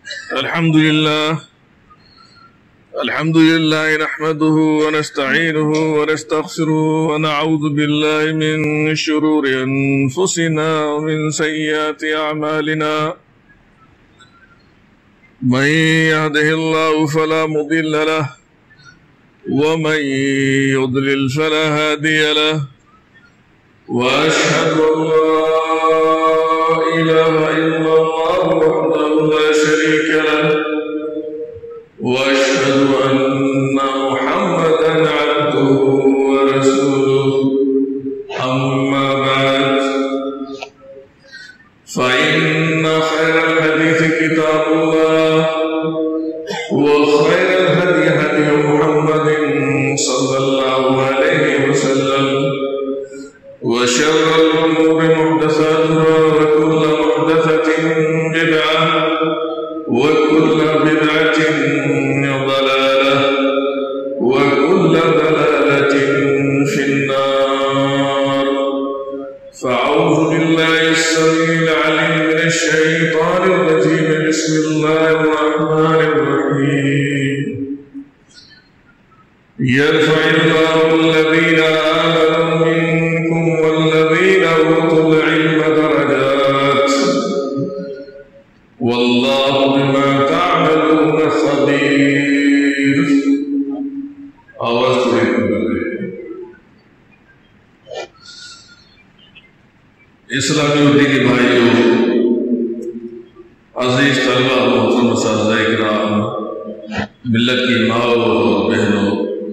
الحمد لله نحمده ونستعينه ونستغفره ونعوذ بالله من شرور أنفسنا ومن سيئات أعمالنا من يهده الله فلا مضل له ومن يضلل فلا هادي له وأشهد أن لا إله إلا الله وحده لا شريك له وأشهد أن محمدا عبده ورسوله أما بعد فإن خير الحديث كتاب الله وخير الهدي هدي محمد صلى الله عليه وسلم وشر الأمور محدثاتها وكل محدثة بدعة وكل بدعة ضلالة وكل ضلالة في النار. فأعوذ بالله السميع العليم من الشيطان الرجيم. بسم الله الرحمن الرحيم. يرفع الله الذين آمنوا منكم والذين أوتوا العلم درجات والله بما تعملون خبير. آواز اسلامی اردو کے بھائیوں، عزیز طلبہ، محترم اساتذہ کرام، ملت کی ماؤں اور بہنوں،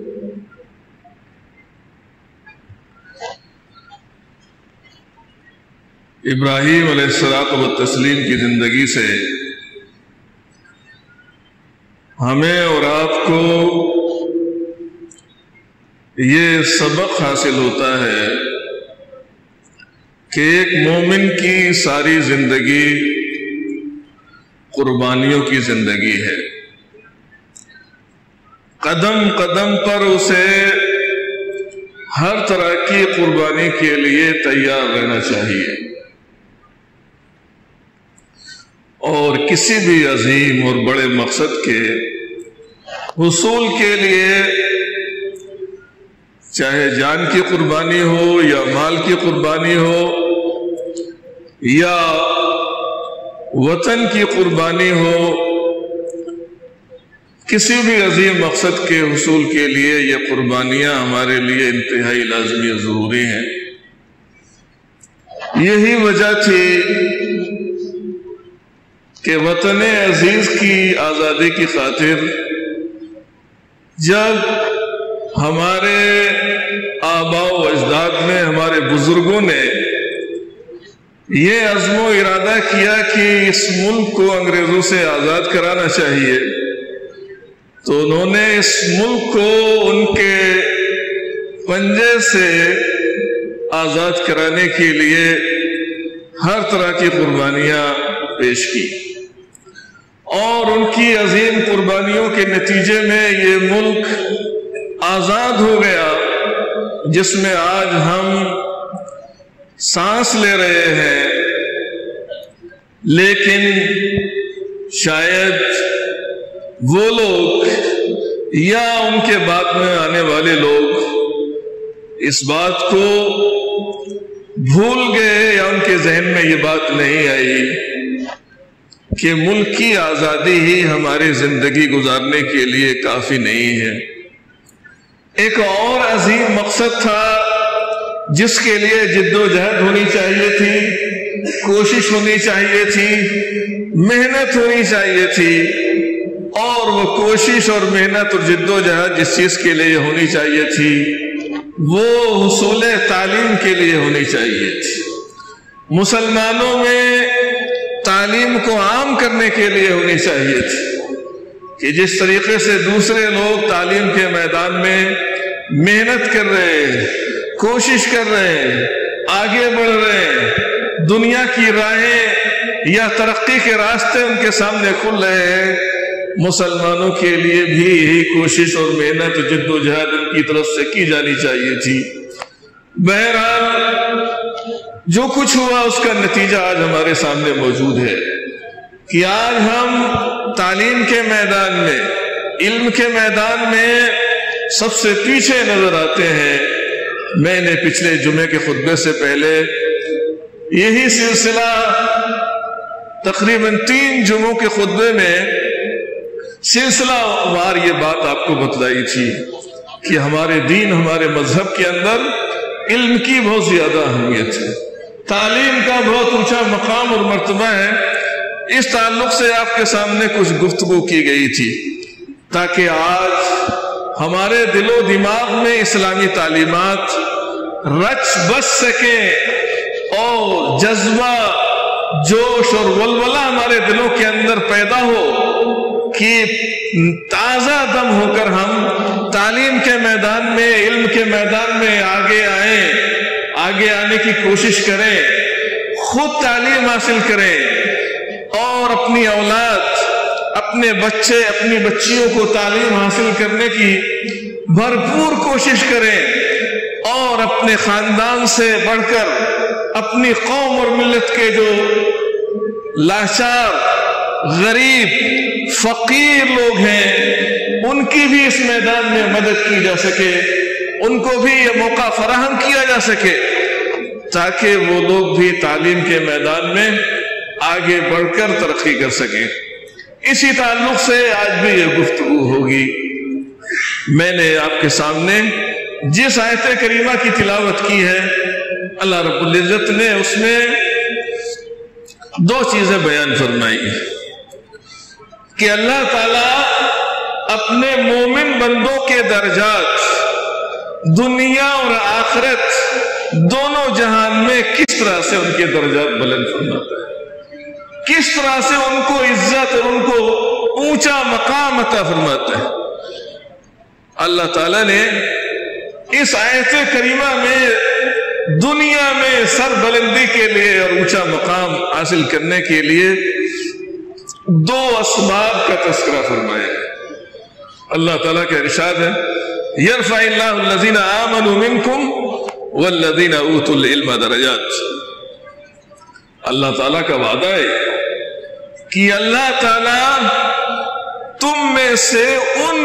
ابراہیم علیہ الصلوۃ والتسلیم کی زندگی سے ہمیں اور آپ کو یہ سبق حاصل ہوتا ہے کہ ایک مومن کی ساری زندگی قربانیوں کی زندگی ہے. قدم قدم پر اسے ہر طرح کی قربانی کے لیے تیار رہنا چاہیے اور کسی بھی عظیم اور بڑے مقصد کے حصول کے لیے چاہے جان کی قربانی ہو یا مال کی قربانی ہو یا وطن کی قربانی ہو، کسی بھی عظیم مقصد کے حصول کے لیے یہ قربانیاں ہمارے لیے انتہائی لازمی اور ضروری ہیں. یہی وجہ تھی کہ وطن عزیز کی آزادی کی خاطر جب ہمارے آباء و اجداد نے، ہمارے بزرگوں نے یہ عزم و ارادہ کیا کہ اس ملک کو انگریزوں سے آزاد کرانا چاہیے، تو انہوں نے اس ملک کو ان کے پنجے سے آزاد کرانے کے لیے ہر طرح کی قربانیاں پیش کی اور ان کی عظیم قربانیوں کے نتیجے میں یہ ملک آزاد ہو گیا جس میں آج ہم سانس لے رہے ہیں. لیکن شاید وہ لوگ یا ان کے بعد میں آنے والے لوگ اس بات کو بھول گئے یا ان کے ذہن میں یہ بات نہیں آئی کہ ملک کی آزادی ہی ہماری زندگی گزارنے کے لیے کافی نہیں ہے. ایک اور عظیم مقصد تھا جس کے لیے جد و جہد ہونی چاہیے تھی، کوشش ہونی چاہیے تھی، محنت ہونی چاہیے تھی، اور وہ کوشش اور محنت اور جد و جہد جس چیز کے لیے ہونی چاہیے تھی وہ حصول تعلیم کے لیے ہونی چاہیے تھی. مسلمانوں میں تعلیم کو عام کرنے کے لیے ہونی چاہیے تھی کہ جس طریقے سے دوسرے لوگ تعلیم کے میدان میں محنت کر رہے ہیں، کوشش کر رہے ہیں، آگے بڑھ رہے ہیں، دنیا کی راہیں یا ترقی کے راستے ان کے سامنے کھل رہے ہیں، مسلمانوں کے لیے بھی یہی کوشش اور محنت جد و جہد ان کی طرف سے کی جانی چاہیے تھی. بہرحال جو کچھ ہوا اس کا نتیجہ آج ہمارے سامنے موجود ہے کہ آج ہم تعلیم کے میدان میں، علم کے میدان میں سب سے پیچھے نظر آتے ہیں۔ میں نے پچھلے جمعے کے خطبے سے پہلے یہی سلسلہ تقریباً 3 جمعوں کے خطبے میں سلسلہ وار یہ بات آپ کو بتلائی تھی کہ ہمارے دین، ہمارے مذہب کے اندر علم کی بہت زیادہ اہمیت ہے، تعلیم کا بہت اونچا مقام اور مرتبہ ہے۔ اس تعلق سے آپ کے سامنے کچھ گفتگو کی گئی تھی تاکہ آج ہمارے دل و دماغ میں اسلامی تعلیمات رچ بس سکیں اور جذبہ، جوش اور ولولہ ہمارے دلوں کے اندر پیدا ہو کہ تازہ دم ہو کر ہم تعلیم کے میدان میں، علم کے میدان میں آگے آئیں، آگے آنے کی کوشش کریں، خود تعلیم حاصل کریں اور اپنی اولاد، اپنے بچے، اپنی بچیوں کو تعلیم حاصل کرنے کی بھرپور کوشش کریں اور اپنے خاندان سے بڑھ کر اپنی قوم اور ملت کے جو لاچار، غریب، فقیر لوگ ہیں ان کی بھی اس میدان میں مدد کی جا سکے، ان کو بھی یہ موقع فراہم کیا جا سکے تاکہ وہ لوگ بھی تعلیم کے میدان میں آگے بڑھ کر ترقی کر سکیں۔ اسی تعلق سے آج بھی یہ گفتگو ہوگی۔ میں نے آپ کے سامنے جس آیت کریمہ کی تلاوت کی ہے، اللہ رب العزت نے اس میں 2 چیزیں بیان فرمائی کہ اللہ تعالیٰ اپنے مومن بندوں کے درجات دنیا اور آخرت دونوں جہان میں کس طرح سے ان کے درجات بلند فرماتا ہے، کس طرح سے ان کو عزت اور ان کو اونچا مقام عطا فرماتا ہے۔ اللہ تعالیٰ نے اس آیت کریمہ میں دنیا میں سر بلندی کے لیے اور اونچا مقام حاصل کرنے کے لیے 2 اسباب کا تذکرہ فرمایا ہے۔ اللہ تعالیٰ کا ارشاد ہے، یرفع اللہ الذین آمنوا منکم والذین اوتوا العلم درجات۔ اللہ تعالیٰ کا وعدہ ہے کہ اللہ تعالیٰ تم میں سے ان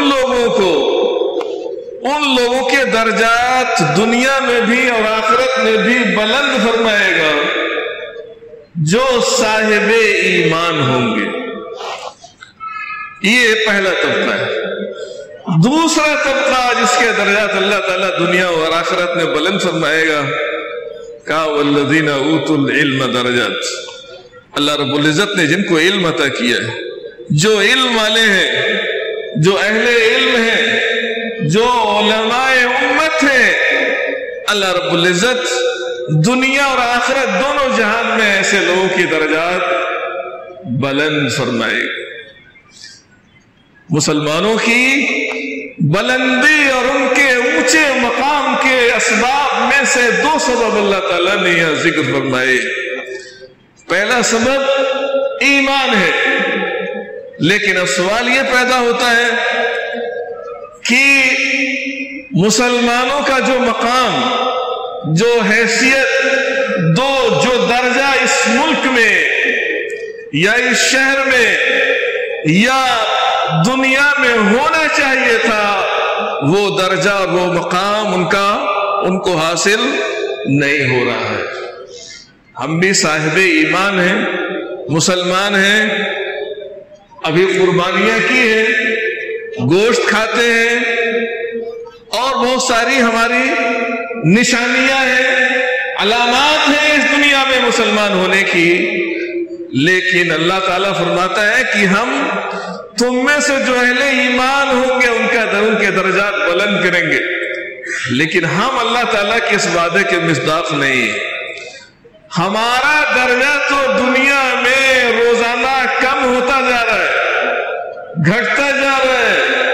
لوگوں کے درجات دنیا میں بھی اور آخرت میں بھی بلند فرمائے گا جو صاحب ایمان ہوں گے۔ یہ پہلا طبقہ ہے۔ دوسرا طبقہ جس کے درجات اللہ تعالیٰ دنیا اور آخرت میں بلند فرمائے گا، کہا والذین اوتوا العلم درجات۔ اللہ رب العزت نے جن کو علم عطا کیا ہے، جو علم والے ہیں، جو اہل علم ہیں، جو علماء امت ہیں، اللہ رب العزت دنیا اور آخرت دونوں جہان میں ایسے لوگوں کی درجات بلند فرمائے گا۔ مسلمانوں کی بلندی اور ان کے اونچے مقام کے اسباب میں سے 2 سبب اللہ تعالیٰ نے یہاں ذکر فرمائے۔ پہلا سبب ایمان ہے، لیکن اب سوال یہ پیدا ہوتا ہے کہ مسلمانوں کا جو مقام، جو حیثیت، جو درجہ اس ملک میں یا اس شہر میں یا دنیا میں ہونا چاہیے تھا، وہ درجہ اور وہ مقام ان کو حاصل نہیں ہو رہا ہے۔ ہم بھی صاحب ایمان ہیں، مسلمان ہیں، ابھی قربانیاں کی ہیں، گوشت کھاتے ہیں اور بہت ساری ہماری نشانیاں ہیں، علامات ہیں اس دنیا میں مسلمان ہونے کی، لیکن اللہ تعالیٰ فرماتا ہے کہ ہم تم میں سے جو اہل ایمان ہوں گے ان کے درجات بلند کریں گے، لیکن ہم اللہ تعالیٰ کے اس وعدے کے مصداق نہیں۔ ہمارا درجہ تو دنیا میں روزانہ کم ہوتا جا رہا ہے، گھٹتا جا رہا ہے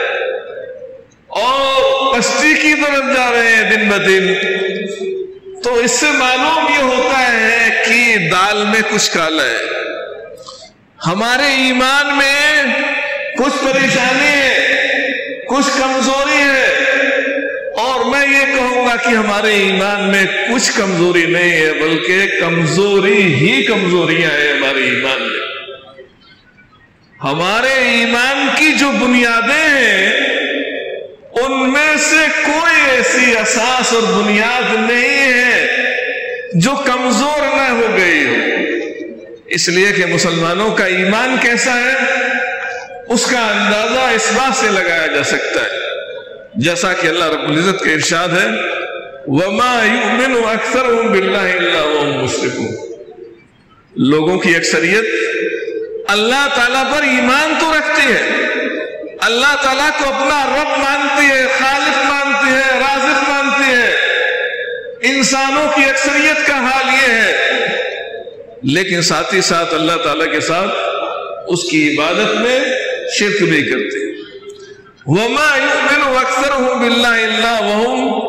اور پستی کی طرف جا رہے ہیں دن بدن۔ تو اس سے معلوم یہ ہوتا ہے کہ دال میں کچھ کالا ہے، ہمارے ایمان میں کچھ پریشانی ہے، کچھ کمزوری ہے، اور میں یہ کہوں گا کہ ہمارے ایمان میں کچھ کمزوری نہیں ہے، بلکہ کمزوری ہی کمزوریاں ہیں ہمارے ایمان میں۔ ہمارے ایمان کی جو بنیادیں ہیں ان میں سے کوئی ایسی اساس اور بنیاد نہیں ہے جو کمزور نہ ہو گئی ہو۔ اس لیے کہ مسلمانوں کا ایمان کیسا ہے اس کا اندازہ اس بات سے لگایا جا سکتا ہے، جیسا کہ اللہ رب العزت کا ارشاد ہے وَمَا يُؤْمِنُ أَكْثَرُهُمْ بِاللَّهِ إِلَّا وَهُمْ مُشْرِكُونَ۔ لوگوں کی اکثریت اللہ تعالیٰ پر ایمان تو رکھتی ہے، اللہ تعالیٰ کو اپنا رب مانتی ہے، خالق مانتی ہے، رازق مانتی ہے، انسانوں کی اکثریت کا حال یہ ہے، لیکن ساتھ ہی ساتھ اللہ تعالیٰ کے ساتھ اس کی عبادت میں شرک بھی کرتے ہیں۔ وَمَا يُؤْمِنُ أَكْثَرُهُمْ بِاللَّهِ إِلَّا وَهُمْ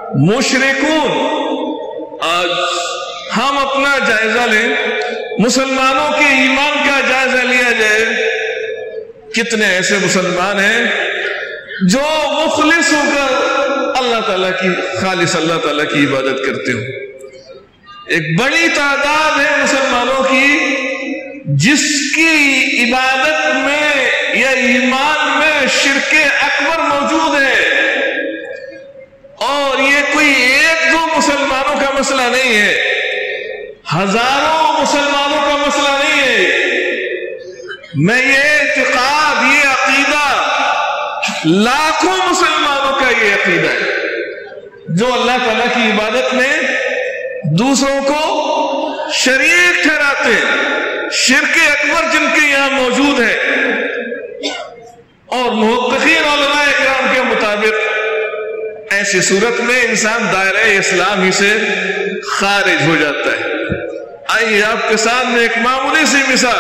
مشرکون۔ آج ہم اپنا جائزہ لیں، مسلمانوں کے ایمان کا جائزہ لیا جائے، کتنے ایسے مسلمان ہیں جو مخلص ہو کر اللہ تعالیٰ کی خالص اللہ تعالیٰ کی عبادت کرتے ہوں۔ ایک بڑی تعداد ہے مسلمانوں کی جس کی عبادت میں یا ایمان میں شرک اکبر موجود ہے، اور یہ کوئی ایک دو مسلمانوں کا مسئلہ نہیں ہے، ہزاروں مسلمانوں کا مسئلہ نہیں ہے۔ میں یہ اعتقاد، یہ عقیدہ لاکھوں مسلمانوں کا یہ عقیدہ ہے جو اللہ تعالیٰ کی عبادت میں دوسروں کو شریک ٹھہراتے ہیں، شرک اکبر جن کے یہاں موجود ہے۔ اور محققین علماء اکرام کے مطابق ایسی صورت میں انسان دائرہ اسلام ہی سے خارج ہو جاتا ہے۔ آئیے آپ کے سامنے ایک معمولی سی مثال،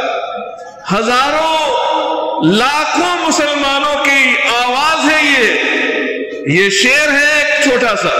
ہزاروں لاکھوں مسلمانوں کی آواز ہے یہ شعر ہے ایک چھوٹا سا۔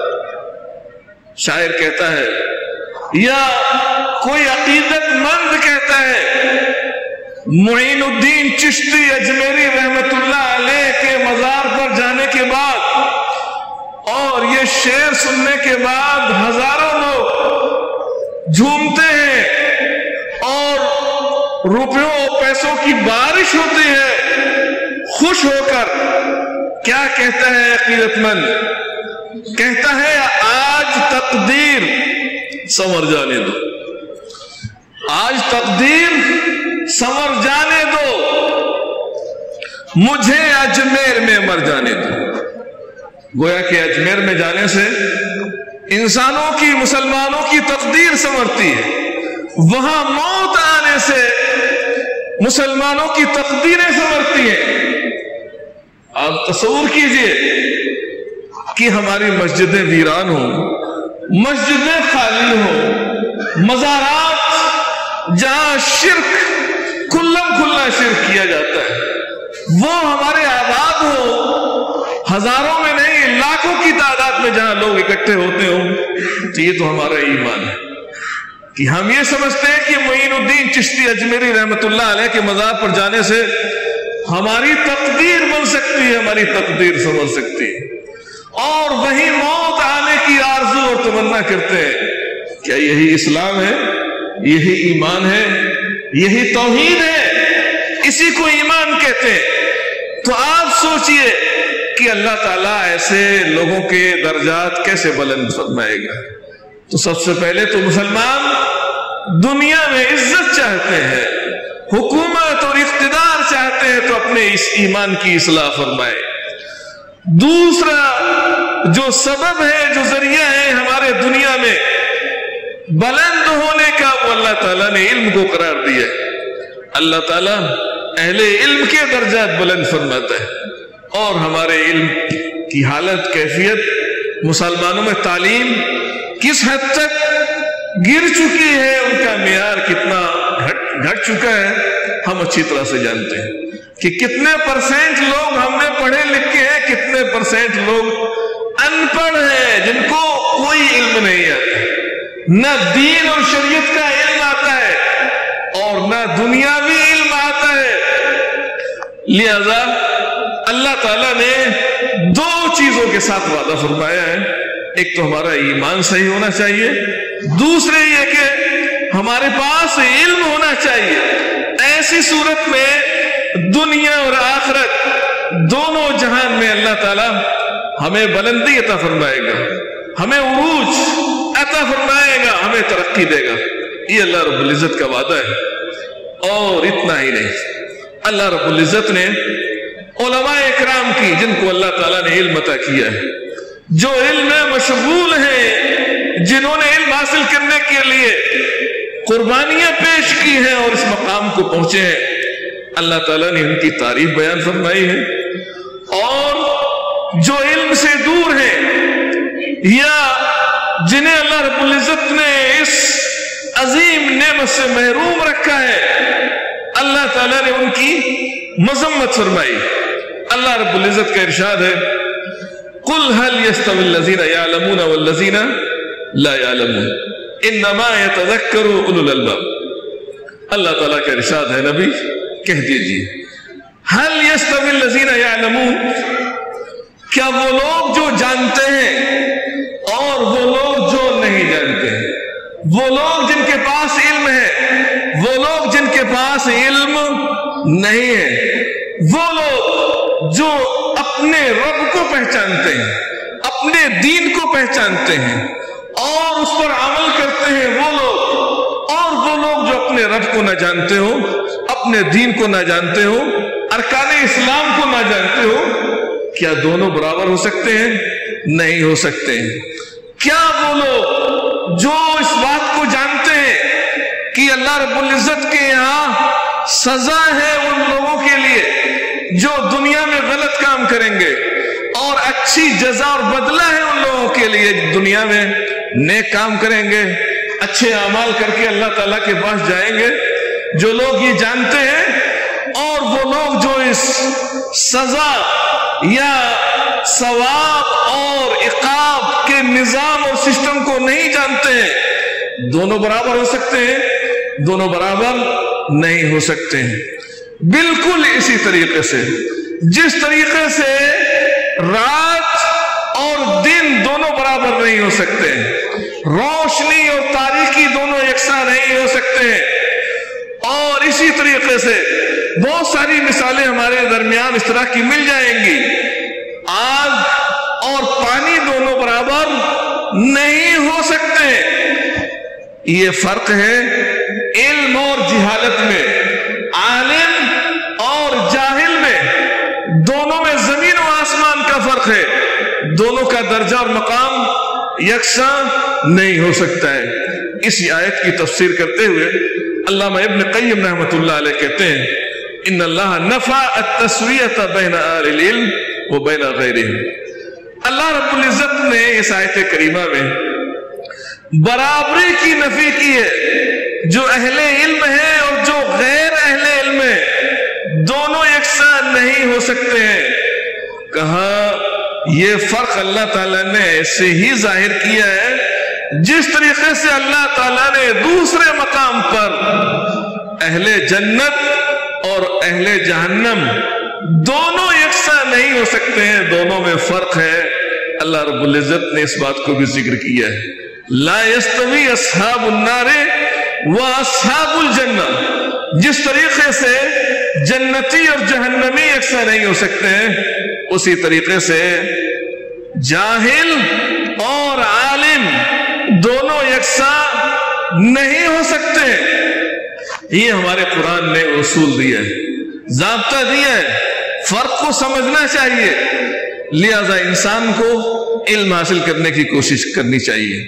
شاعر کہتا ہے یا کوئی عقیدت مند کہتا ہے معین الدین چشتی اجمیری رحمت اللہ علیہ کے مزار پر جانے کے بعد اور یہ شعر سننے کے بعد ہزاروں لوگ جھومتے ہیں اور روپیوں اور پیسوں کی بارش ہوتی ہے خوش ہو کر، کیا کہتا ہے عقیدت مند؟ کہتا ہے آج تقدیر سنور جانے دو، آج تقدیر سنور جانے دو، مجھے اجمیر میں مر جانے دو۔ گویا کہ اجمیر میں جانے سے انسانوں کی، مسلمانوں کی تقدیر سنورتی ہے، وہاں موت آنے سے مسلمانوں کی تقدیریں سنورتی ہیں۔ آپ تصور کیجئے کہ ہماری مسجدیں ویران ہوں، مسجدیں خالی ہوں، مزارات جہاں شرک کھلم کھلا شرک کیا جاتا ہے وہ ہمارے آباد ہو، ہزاروں میں نہیں لاکھوں کی تعداد میں جہاں لوگ اکٹھے ہوتے ہوں، تو یہ تو ہمارا ایمان ہے کہ ہم یہ سمجھتے ہیں کہ معین الدین چشتی اجمیری رحمت اللہ علیہ کے مزار پر جانے سے ہماری تقدیر بن سکتی ہے، ہماری تقدیر سنور سکتی ہے، اور وہی موت آنے کی آرزو اور تمنا کرتے ہیں۔ کیا یہی اسلام ہے؟ یہی ایمان ہے؟ یہی توحید ہے؟ اسی کو ایمان کہتے ہیں۔ تو آپ سوچئے کہ اللہ تعالیٰ ایسے لوگوں کے درجات کیسے بلند فرمائے گا؟ تو سب سے پہلے تو مسلمان دنیا میں عزت چاہتے ہیں، حکومت اور اقتدار چاہتے ہیں، تو اپنے اس ایمان کی اصلاح فرمائے۔ دوسرا جو سبب ہے، جو ذریعہ ہے ہمارے دنیا میں بلند ہونے کا، وہ اللہ تعالیٰ نے علم کو قرار دیا ہے۔ اللہ تعالیٰ اہل علم کے درجات بلند فرماتا ہے، اور ہمارے علم کی حالت، کیفیت، مسلمانوں میں تعلیم کس حد تک گر چکی ہے، ان کا معیار کتنا گھٹ چکا ہے، ہم اچھی طرح سے جانتے ہیں کہ کتنے پرسنٹ لوگ ہم نے پڑھے لکھے ہیں، کتنے پرسنٹ لوگ ان پڑھ ہیں جن کو کوئی علم نہیں آتا، نہ دین اور شریعت کا علم آتا ہے اور نہ دنیاوی علم آتا ہے۔ لہذا اللہ تعالیٰ نے دو چیزوں کے ساتھ وعدہ فرمایا ہے، ایک تو ہمارا ایمان صحیح ہونا چاہیے، دوسرے یہ کہ ہمارے پاس علم ہونا چاہیے، ایسا ایسی صورت میں دنیا اور آخرت دونوں جہان میں اللہ تعالیٰ ہمیں بلندی عطا فرمائے گا، ہمیں عروج عطا فرمائے گا، ہمیں ترقی دے گا. یہ اللہ رب العزت کا وعدہ ہے. اور اتنا ہی نہیں، اللہ رب العزت نے علماء اکرام کی، جن کو اللہ تعالیٰ نے علم عطا کیا ہے، جو علم میں مشغول ہیں، جنہوں نے علم حاصل کرنے کے لیے قربانیاں پیش کی ہیں اور اس مقام کو پہنچے ہیں، اللہ تعالیٰ نے ان کی تعریف بیان فرمائی ہے. اور جو علم سے دور ہیں یا جنہیں اللہ رب العزت نے اس عظیم نعمت سے محروم رکھا ہے، اللہ تعالیٰ نے ان کی مذمت فرمائی. اللہ رب العزت کا ارشاد ہے، قُلْ هَلْ يَسْتَوِي الَّذِينَ يَعْلَمُونَ وَالَّذِينَ لَا يَعْلَمُونَ إِنَّمَا يَتَذَكَّرُ أُولُو الْأَلْبَابِ. اللہ تعالیٰ کا ارشاد ہے، نبی کہہ دیجیے، هَلْ يَسْتَوِي الَّذِينَ يَعْلَمُونَ، کیا وہ لوگ جو جانتے ہیں اور وہ لوگ جو نہیں جانتے ہیں، وہ لوگ جن کے پاس علم ہے، وہ لوگ جن کے پاس علم نہیں ہے، وہ لوگ جو اپنے رب کو پہچانتے ہیں، اپنے دین کو پہچانتے ہیں اور اس پر عمل کرتے ہیں، وہ لوگ، اور وہ لوگ جو اپنے رب کو نہ جانتے ہو، اپنے دین کو نہ جانتے ہو، ارکان اسلام کو نہ جانتے ہو، کیا دونوں برابر ہو سکتے ہیں؟ نہیں ہو سکتے ہیں. کیا وہ لوگ جو اس بات کو جانتے ہیں کہ اللہ رب العزت کے یہاں سزا ہے ان لوگوں کے لیے جو دنیا میں غلط کام کریں گے، اور اچھی جزا اور بدلہ ہے ان لوگوں کے لیے دنیا میں نیک کام کریں گے، اچھے اعمال کر کے اللہ تعالیٰ کے پاس جائیں گے، جو لوگ یہ جانتے ہیں، اور وہ لوگ جو اس سزا یا ثواب اور عقاب کے نظام اور سسٹم کو نہیں جانتے ہیں، دونوں برابر ہو سکتے ہیں؟ دونوں برابر نہیں ہو سکتے ہیں. بالکل اسی طریقے سے جس طریقے سے رات اور دن دونوں برابر نہیں ہو سکتے ہیں، روشنی اور تاریکی دونوں یکساں نہیں ہو سکتے ہیں، اور اسی طریقے سے بہت ساری مثالیں ہمارے درمیان اس طرح کی مل جائیں گی. آگ اور پانی دونوں برابر نہیں ہو سکتے. یہ فرق ہے علم اور جہالت میں، عالم اور جاہل میں، دونوں میں زمین و آسمان کا فرق ہے. دونوں کا درجہ اور مقام یکساں نہیں ہو سکتا ہے. اسی آیت کی تفسیر کرتے ہوئے علامہ ابن قیم رحمۃ اللہ علیہ کہتے ہیں، ان اللہ نفى التسویۃ بین اہل العلم و بین غیرہم. اللہ رب العزت نے اس آیت کریمہ میں برابری کی نفی کی ہے. جو اہل علم ہے اور جو غیر اہل علم ہے، دونوں یکساں نہیں ہو سکتے ہیں. کہا یہ فرق اللہ تعالیٰ نے ایسے ہی ظاہر کیا ہے جس طریقے سے اللہ تعالیٰ نے دوسرے مقام پر اہل جنت اور اہل جہنم دونوں یکساں نہیں ہو سکتے ہیں، دونوں میں فرق ہے. اللہ رب العزت نے اس بات کو بھی ذکر کیا ہے، لا یستوی اصحاب النار و اصحاب الجنہ. جس طریقے سے جنتی اور جہنمی یکساں نہیں ہو سکتے ہیں، اسی طریقے سے جاہل اور عالم دونوں یکساں نہیں ہو سکتے. یہ ہمارے قرآن نے اصول دیا ہے، ضابطہ دیا ہے، فرق کو سمجھنا چاہیے. لہذا انسان کو علم حاصل کرنے کی کوشش کرنی چاہیے.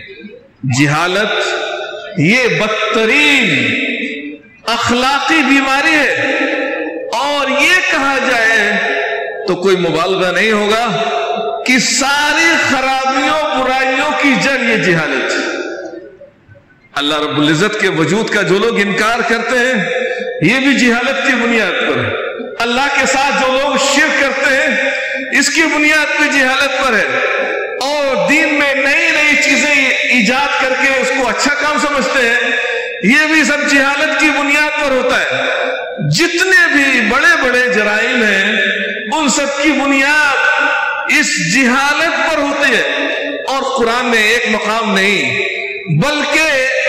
جہالت یہ بدترین اخلاقی بیماری ہے، اور یہ کہا جائے تو کوئی مبالغہ نہیں ہوگا کہ ساری خرابیوں برائیوں کی جڑ یہ جہالت. اللہ رب العزت کے وجود کا جو لوگ انکار کرتے ہیں، یہ بھی جہالت کی بنیاد پر ہے. اللہ کے ساتھ جو لوگ شرک کرتے ہیں، اس کی بنیاد پہ جہالت پر ہے. اور دین میں نئی نئی چیزیں ایجاد کر کے اس کو اچھا کام سمجھتے ہیں، یہ بھی سب جہالت کی بنیاد پر ہوتا ہے. جتنے بھی بڑے بڑے جرائم ہیں، ان سب کی بنیاد اس جہالت پر ہوتی ہے. اور قرآن نے ایک مقام نہیں بلکہ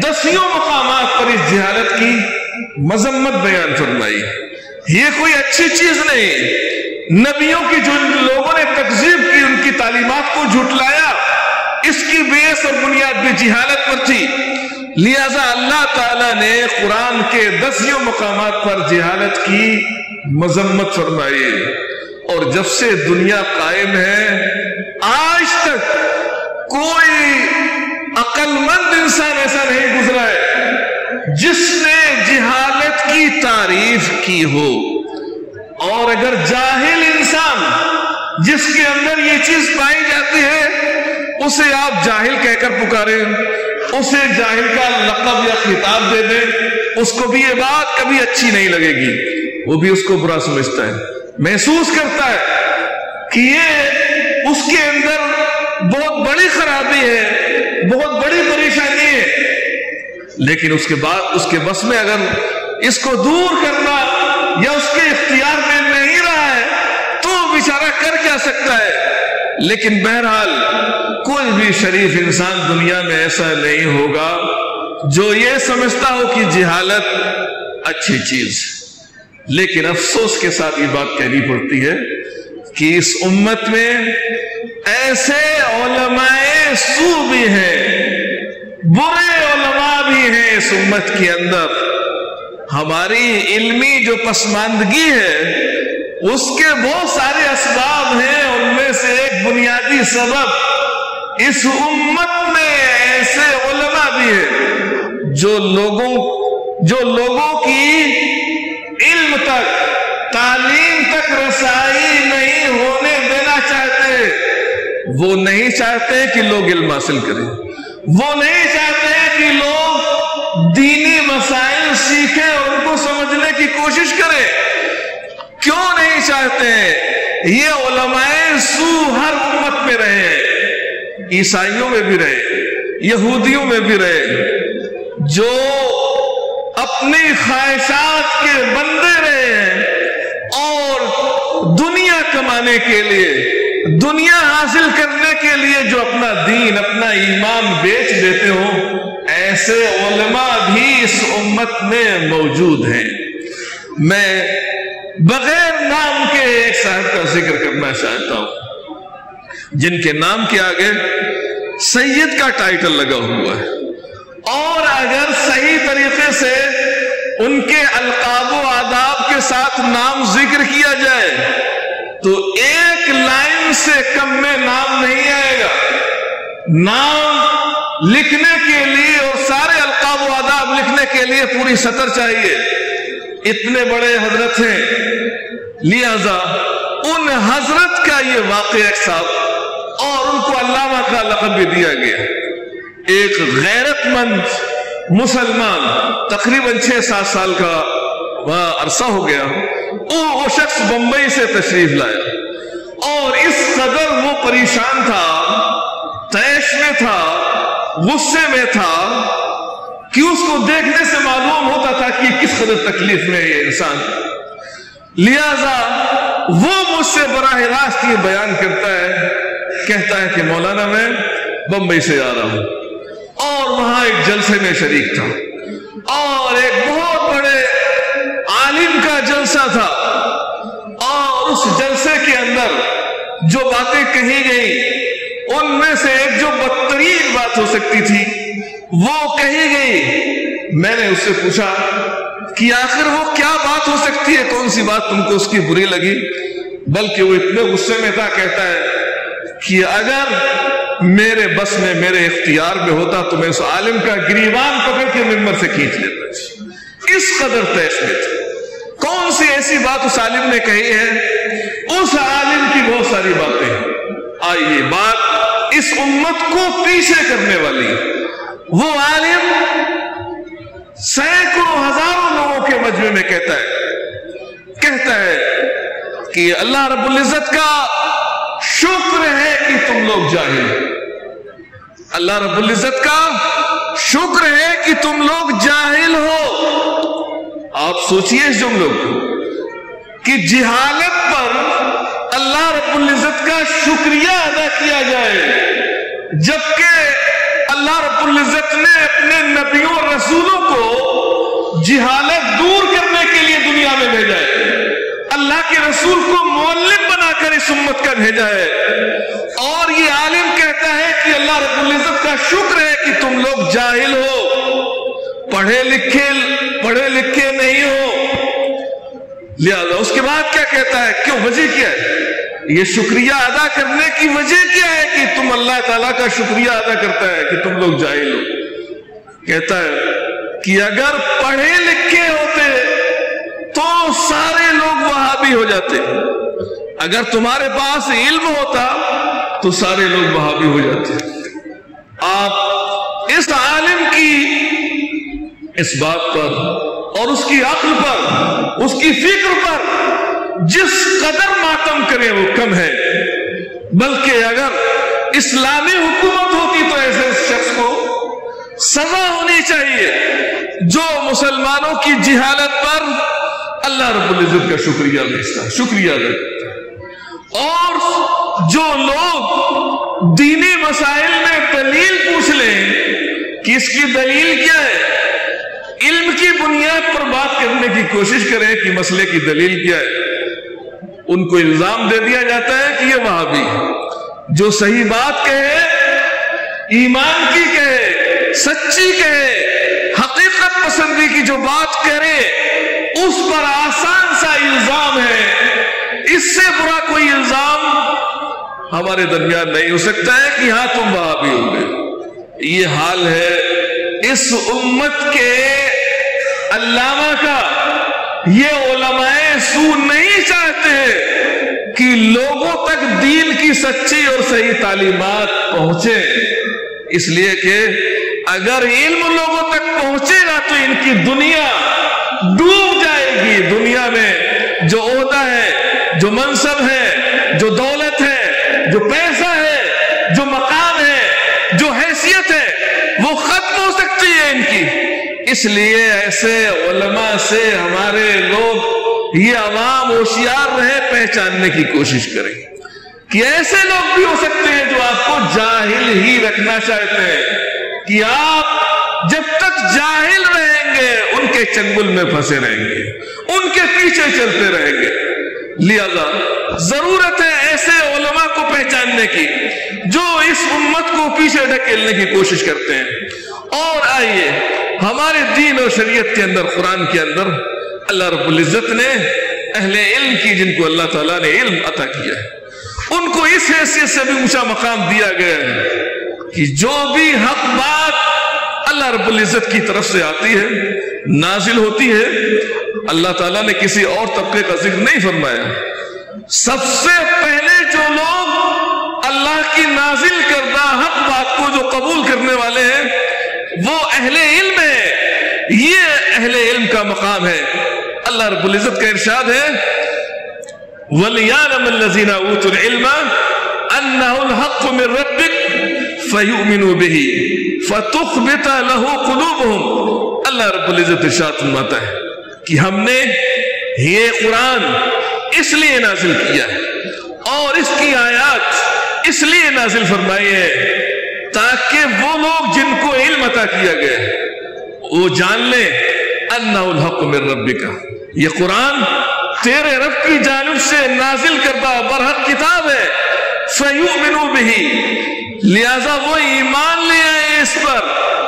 10 مقامات پر اس جہالت کی مذمت بیان فرمائی۔ یہ کوئی اچھی چیز نہیں، نبیوں کی جو لوگوں نے تکذیب کی، ان کی تعلیمات کو جھٹلایا، اس کی بیس اور بنیاد بھی جہالت پر تھی۔ لہذا اللہ تعالیٰ نے قرآن کے 10 مقامات پر جہالت کی مذمت فرمائی، اور جب سے دنیا قائم ہے آج تک کوئی عقل مند انسان ایسا نہیں گزرا ہے جس نے جہالت کی تعریف کی ہو۔ اور اگر جاہل انسان جس کے اندر یہ چیز پائی جاتی ہے اسے آپ جاہل کہہ کر پکاریں، اسے جاہل کا لقب یا خطاب دے دیں، اس کو بھی یہ بات کبھی اچھی نہیں لگے گی، وہ بھی اس کو برا سمجھتا ہے، محسوس کرتا ہے کہ یہ اس کے اندر بہت بڑی خرابی ہے، بہت بڑی پریشانی ہے۔ لیکن اس کے بعد اس کے بس میں اگر اس کو دور کرنا یا اس کے اختیار میں نہیں رہا ہے تو بیچارہ کر کیا سکتا ہے۔ لیکن بہرحال کوئی بھی شریف انسان دنیا میں ایسا نہیں ہوگا جو یہ سمجھتا ہو کہ جہالت اچھی چیز۔ لیکن افسوس کے ساتھ یہ بات کہنی پڑتی ہے کہ اس امت میں ایسے علماء سو بھی ہیں، برے علماء بھی ہیں اس امت کے اندر۔ ہماری علمی جو پسماندگی ہے اس کے بہت سارے اسباب ہیں، ان میں سے ایک بنیادی سبب اس امت میں ایسے علماء بھی ہیں جو لوگوں کی علم تک، تعلیم تک رسائی نہیں ہونے دینا چاہتے۔ وہ نہیں چاہتے کہ لوگ علم حاصل کریں، وہ نہیں چاہتے کہ لوگ دینی مسائل سیکھیں اور ان کو سمجھنے کی کوشش کریں۔ کیوں نہیں چاہتے ہیں؟ یہ علماء سو ہر امت میں رہے، عیسائیوں میں بھی رہے، یہودیوں میں بھی رہے، جو اپنی خواہشات کے بندے رہے ہیں اور دنیا کمانے کے لیے، دنیا حاصل کرنے کے لیے جو اپنا دین، اپنا ایمان بیچ دیتے ہوں، ایسے علماء بھی اس امت میں موجود ہیں۔ میں بغیر نام کے ایک صاحب کا ذکر کرنا چاہتا ہوں جن کے نام کے آگے سید کا ٹائٹل لگا ہوا ہے، اور اگر صحیح طریقے سے ان کے القاب و آداب کے ساتھ نام ذکر کیا جائے تو ایک لائن سے کم میں نام نہیں آئے گا۔ نام لکھنے کے لیے اور سارے القاب و آداب لکھنے کے لیے پوری سطر چاہیے، اتنے بڑے حضرت ہیں۔ لہذا ان حضرت کا یہ واقعہ ایک صاحب، اور ان کو علامہ کا لقب بھی دیا گیا۔ ایک غیرت مند مسلمان، تقریباً 6-7 سال کا عرصہ ہو گیا، وہ شخص بمبئی سے تشریف لایا، اور اس قدر وہ پریشان تھا، طیش میں تھا، غصے میں تھا کہ اس کو دیکھنے سے معلوم ہوتا تھا کہ کس قدر تکلیف میں یہ انسان۔ لہذا وہ مجھ سے براہ راست یہ بیان کرتا ہے، کہتا ہے کہ مولانا میں بمبئی سے آ رہا ہوں، اور وہاں ایک جلسے میں شریک تھا، اور ایک بہت بڑے عالم کا جلسہ تھا، اور اس جلسے کے اندر جو باتیں کہی گئی ان میں سے ایک جو بدترین بات ہو سکتی تھی وہ کہی گئی۔ میں نے اس سے پوچھا کہ آخر وہ کیا بات ہو سکتی ہے، کون سی بات تم کو اس کی بری لگی؟ بلکہ وہ اتنے غصے میں تھا، کہتا ہے کہ اگر میرے بس میں، میرے اختیار میں ہوتا تو میں اس عالم کا گریبان پکڑ کے ممبر سے کھینچ لیتا۔ اس قدر طیش میں تھا۔ کون سی ایسی بات اس عالم نے کہی ہے؟ اس عالم کی بہت ساری باتیں ہیں۔ آئیے، بات اس امت کو پیچھے کرنے والی۔ وہ عالم سینکڑوں ہزاروں لوگوں کے مجمع میں کہتا ہے کہ اللہ رب العزت کا شکر ہے کہ تم لوگ جاہل، اللہ رب العزت کا شکر ہے کہ تم لوگ جاہل ہو۔ آپ سوچئے اس جملے کو کہ جہالت پر اللہ رب العزت کا شکریہ ادا کیا جائے، جبکہ اللہ رب العزت نے اپنے نبیوں اور رسولوں کو جہالت دور کرنے کے لیے دنیا میں بھیجا ہے، اللہ کے رسول کو معلم بنا کر اس امت کا بھیجا ہے، اور یہ عالم کہتا ہے کہ اللہ رب العزت کا شکر ہے کہ تم لوگ جاہل ہو، پڑھے لکھے نہیں ہو، لہذا اس کے بعد کیا کہتا ہے، کیوں، وجہ کیا ہے، یہ شکریہ ادا کرنے کی وجہ کیا ہے کہ تم اللہ تعالیٰ کا شکریہ ادا کرتا ہے کہ تم لوگ جاہل ہو، کہتا ہے کہ اگر پڑھے لکھے ہوتے تو سارے لوگ وہابی ہو جاتے، اگر تمہارے پاس علم ہوتا تو سارے لوگ وہابی ہو جاتے۔ آپ اس عالم کی اس بات پر اور اس کی عقل پر، اس کی فکر پر جس قدر ماتم کرے وہ کم ہے، بلکہ اگر اسلامی حکومت ہوتی تو ایسے شخص کو سزا ہونی چاہیے جو مسلمانوں کی جہالت پر اللہ رب العزت کا شکریہ بیچتا ہے، شکریہ ادا کرتا ہے، اور جو لوگ دینی مسائل میں دلیل پوچھ لیں کہ اس کی دلیل کیا ہے، علم کی بنیاد پر بات کرنے کی کوشش کریں کہ مسئلے کی دلیل کیا ہے، ان کو الزام دے دیا جاتا ہے کہ یہ وہابی ہے۔ جو صحیح بات کہے، ایمان کی کہے، سچی کہے، حقیقت پسندی کی جو بات کرے، اس پر آسان سا الزام ہے، اس سے برا کوئی الزام ہمارے درمیان نہیں ہو سکتا ہے کہ ہاں تم وہابی ہو گئے۔ یہ حال ہے اس امت کے علامہ کا۔ یہ علماء سو نہیں چاہتے کہ لوگوں تک دین کی سچی اور صحیح تعلیمات پہنچے، اس لیے کہ اگر علم لوگوں تک پہنچے گا تو ان کی دنیا ڈوب جائے گی۔ دنیا میں جو عہدہ ہے، جو منصب ہے، جو دولت ہے، جو پیسہ ہے، جو مقام ہے، جو حیثیت ہے، وہ ختم ہو سکتی ہے ان کی۔ اس لیے ایسے علماء سے ہمارے لوگ، یہ عوام ہوشیار رہے، پہچاننے کی کوشش کریں کہ ایسے لوگ بھی ہو سکتے ہیں جو آپ کو جاہل ہی رکھنا چاہتے ہیں، کہ آپ جب تک جاہل رہیں گے ان کے چنگل میں پھنسے رہیں گے، ان کے پیچھے چلتے رہیں گے۔ لہذا ضرورت ہے ایسے علماء کو پہچاننے کی جو اس امت کو پیچھے ڈھکیلنے کی کوشش کرتے ہیں۔ اور آئیے ہمارے دین اور شریعت کے اندر، قرآن کے اندر اللہ رب العزت نے اہل علم کی، جن کو اللہ تعالیٰ نے علم عطا کیا ہے، ان کو اس حیثیت سے بھی اونچا مقام دیا گیا ہے کہ جو بھی حق بات اللہ رب العزت کی طرف سے آتی ہے، نازل ہوتی ہے، اللہ تعالیٰ نے کسی اور طبقے کا ذکر نہیں فرمایا۔ سب سے پہلے جو لوگ اللہ کی نازل کردہ حق بات کو جو قبول کرنے والے ہیں وہ اہل علم ہے۔ یہ اہل علم کا مقام ہے۔ اللہ رب العزت کا ارشاد ہے وَلِيَعْلَمَ الَّذِينَ أُوتُوا الْعِلْمَ أَنَّهُ الْحَقُّ مِنْ رَبِّكَ فَيُؤْمِنُوا بِهِ فَتُخْبِتَ لَهُ قُلُوبُهُمْ۔ اللہ رب العزت ارشاد فرماتا ہے کہ ہم نے یہ قرآن اس لیے نازل کیا ہے اور اس کی آیات اس لیے نازل فرمائی ہے تاکہ وہ لوگ جن کو علم عطا کیا گیا ہے وہ جان لیں انہ الحق من ربک، یہ قرآن تیرے رب کی جانب سے نازل کردہ برحق کتاب ہے۔ فیؤمنوا بہ، لہذا وہ ایمان لے آئے اس پر۔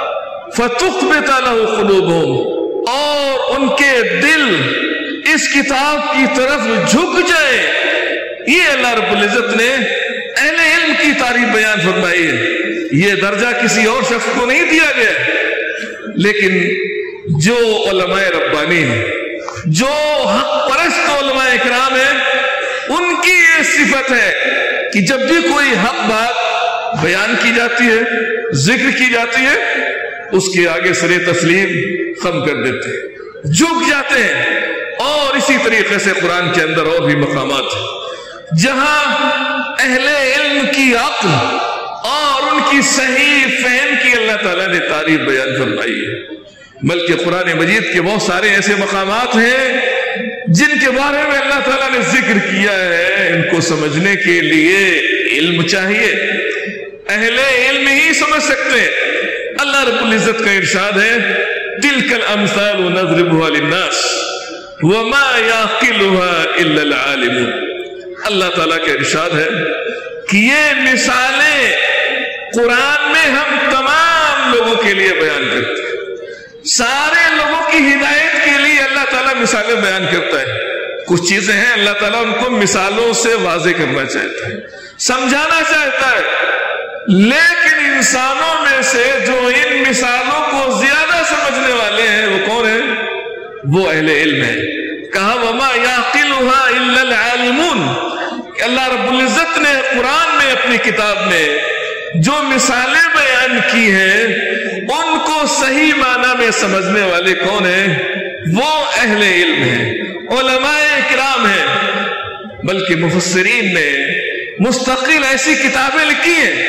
فتخبت له قلوبهم، اور ان کے دل اس کتاب کی طرف جھک جائے۔ یہ اللہ رب العزت نے اہل علم کی تعریف بیان فرمائی ہے۔ یہ درجہ کسی اور شخص کو نہیں دیا گیا، لیکن جو علماء ربانی ہیں، جو حق پرست علماء اکرام ہیں، ان کی یہ صفت ہے کہ جب بھی کوئی حق بات بیان کی جاتی ہے، ذکر کی جاتی ہے، اس کے آگے سر تسلیم خم کر دیتے ہیں، جھک جاتے ہیں۔ اور اسی طریقے سے قرآن کے اندر اور بھی مقامات ہیں جہاں اہل علم کی عقل اور ان کی صحیح فہم کی اللہ تعالیٰ نے تعریف بیان فرمائی ہے۔ بلکہ قرآن مجید کے بہت سارے ایسے مقامات ہیں جن کے بارے میں اللہ تعالیٰ نے ذکر کیا ہے۔ ان کو سمجھنے کے لیے علم چاہیے، اہل علم ہی سمجھ سکتے ہیں۔ اللہ رب العزت کا ارشاد ہے تلک الامثال نضربها للناس وما يعقلها الا العالمون. اللہ تعالیٰ کا ارشاد ہے کہ یہ مثالیں قرآن میں ہم تمام لوگوں کے لیے بیان کرتے ہیں. سارے لوگوں کی ہدایت کے لیے اللہ تعالیٰ مثالیں بیان کرتا ہے. کچھ چیزیں ہیں اللہ تعالیٰ ان کو مثالوں سے واضح کرنا چاہتا ہے, سمجھانا چاہتا ہے, لیکن انسانوں میں سے جو ان مثالوں کو زیادہ سمجھنے والے ہیں وہ کون ہیں؟ وہ اہل علم ہیں. کہا وما يعقلها الا العالمون. اللہ رب العزت نے قرآن میں اپنی کتاب میں جو مثالیں بیان کی ہیں ان کو صحیح معنی میں سمجھنے والے کون ہیں؟ وہ اہل علم ہیں, علماء کرام ہیں. بلکہ مفسرین نے مستقل ایسی کتابیں لکھی ہیں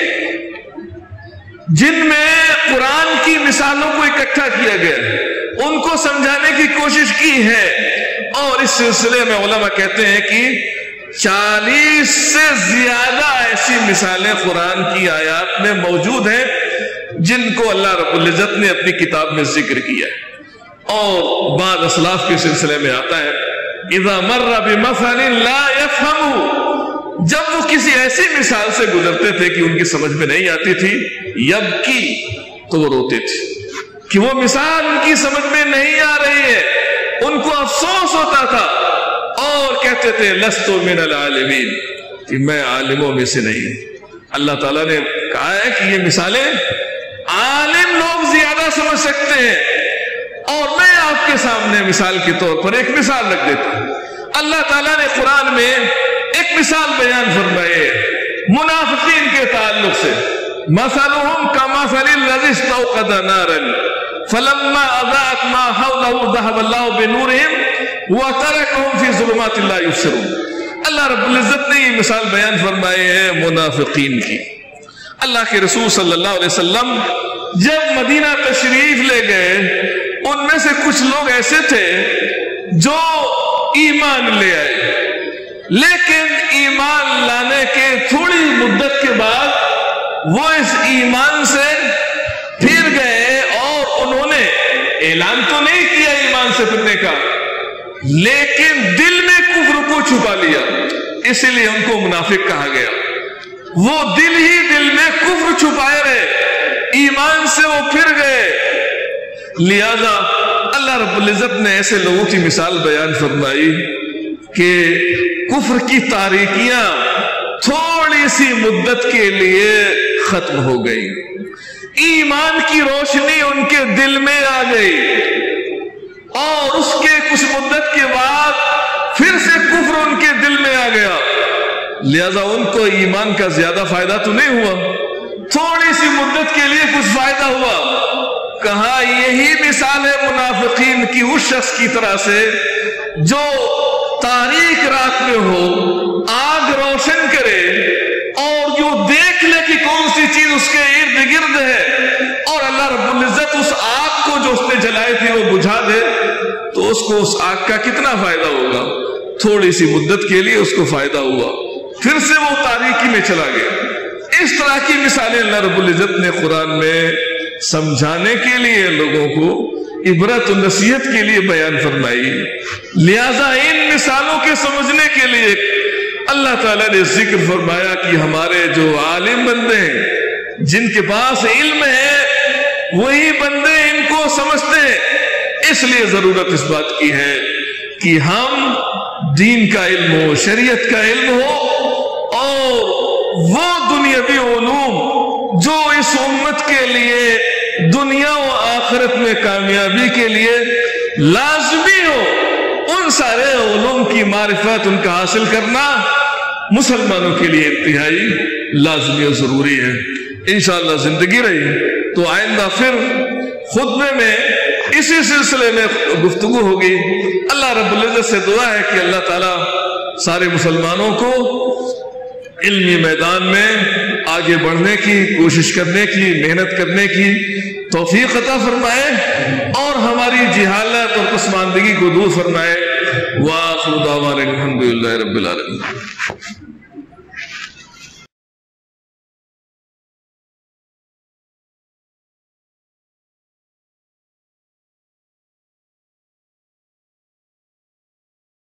جن میں قرآن کی مثالوں کو اکٹھا کیا گیا ہے, ان کو سمجھانے کی کوشش کی ہے. اور اس سلسلے میں علماء کہتے ہیں کہ 40 سے زیادہ ایسی مثالیں قرآن کی آیات میں موجود ہیں جن کو اللہ رب العزت نے اپنی کتاب میں ذکر کیا ہے. اور بعض اسلاف کے سلسلے میں آتا ہے اذا مر بمثل لا يفهم, جب وہ کسی ایسی مثال سے گزرتے تھے کہ ان کی سمجھ میں نہیں آتی تھی, یبکی, تو وہ روتے تھے کہ وہ مثال ان کی سمجھ میں نہیں آ رہی ہے, ان کو افسوس ہوتا تھا اور کہتے تھے لست من العالمین, کہ میں عالموں میں سے نہیں. اللہ تعالیٰ نے کہا ہے کہ یہ مثالیں عالم لوگ زیادہ سمجھ سکتے ہیں, اور میں آپ کے سامنے مثال کے طور پر ایک مثال رکھ دیتا ہوں. اللہ تعالیٰ نے قرآن میں ایک مثال بیان فرمائے منافقین کے تعلق سے. مثلهم كمثل الذي استوقد نارا فلما اضاءت ما حوله ذهب الله بنورهم وتركهم في ظلمات لا يبصرون. اللہ رب العزت نے یہ مثال بیان فرمائے ہیں منافقین کی. اللہ کے رسول صلی اللہ علیہ وسلم جب مدینہ تشریف لے گئے, ان میں سے کچھ لوگ ایسے تھے جو ایمان لے آئے, لیکن ایمان لانے کے تھوڑی مدت کے بعد وہ اس ایمان سے پھر گئے, اور انہوں نے اعلان تو نہیں کیا ایمان سے پھرنے کا, لیکن دل میں کفر کو چھپا لیا, اسی لیے ان کو منافق کہا گیا. وہ دل ہی دل میں کفر چھپائے رہے, ایمان سے وہ پھر گئے. لہذا اللہ رب العزت نے ایسے لوگوں کی مثال بیان فرمائی کہ کفر کی تاریکیاں تھوڑی سی مدت کے لیے ختم ہو گئی, ایمان کی روشنی ان کے دل میں آ گئی, اور اس کے کچھ مدت کے بعد پھر سے کفر ان کے دل میں آ گیا. لہذا ان کو ایمان کا زیادہ فائدہ تو نہیں ہوا, تھوڑی سی مدت کے لیے کچھ فائدہ ہوا. کہا یہی مثال ہے منافقین کی اس شخص کی طرح سے جو تاریک رات میں ہو, آگ روشن کرے اور جو دیکھ لے کہ کون سی چیز اس کے ارد گرد ہے, اور اللہ رب العزت اس آگ کو جو اس نے جلائی تھی وہ بجھا دے, تو اس کو اس آگ کا کتنا فائدہ ہوگا؟ تھوڑی سی مدت کے لیے اس کو فائدہ ہوا, پھر سے وہ تاریکی میں چلا گیا. اس طرح کی مثالیں اللہ رب العزت نے قرآن میں سمجھانے کے لیے, لوگوں کو عبرت و نصیحت کے لیے بیان فرمائی. لہذا ان مثالوں کے سمجھنے کے لیے اللہ تعالیٰ نے ذکر فرمایا کہ ہمارے جو عالم بندے ہیں, جن کے پاس علم ہے, وہی بندے ان کو سمجھتے ہیں. اس لیے ضرورت اس بات کی ہے کہ ہم دین کا علم ہو, شریعت کا علم ہو, اور وہ دنیاوی علوم جو اس امت کے لیے دنیا و آخرت میں کامیابی کے لیے لازمی ہو, ان سارے علوم کی معرفت ان کا حاصل کرنا مسلمانوں کے لیے انتہائی لازمی و ضروری ہے. انشاءاللہ زندگی رہی تو آئندہ پھر خطبے میں اسی سلسلے میں گفتگو ہوگی. اللہ رب العزت سے دعا ہے کہ اللہ تعالیٰ سارے مسلمانوں کو علمی میدان میں آگے بڑھنے کی کوشش کرنے کی, محنت کرنے کی توفیق عطا فرمائے, اور ہماری جہالت اور پسماندگی کو دور فرمائے. وآخر دعوانا الحمدللہ رب العالمین.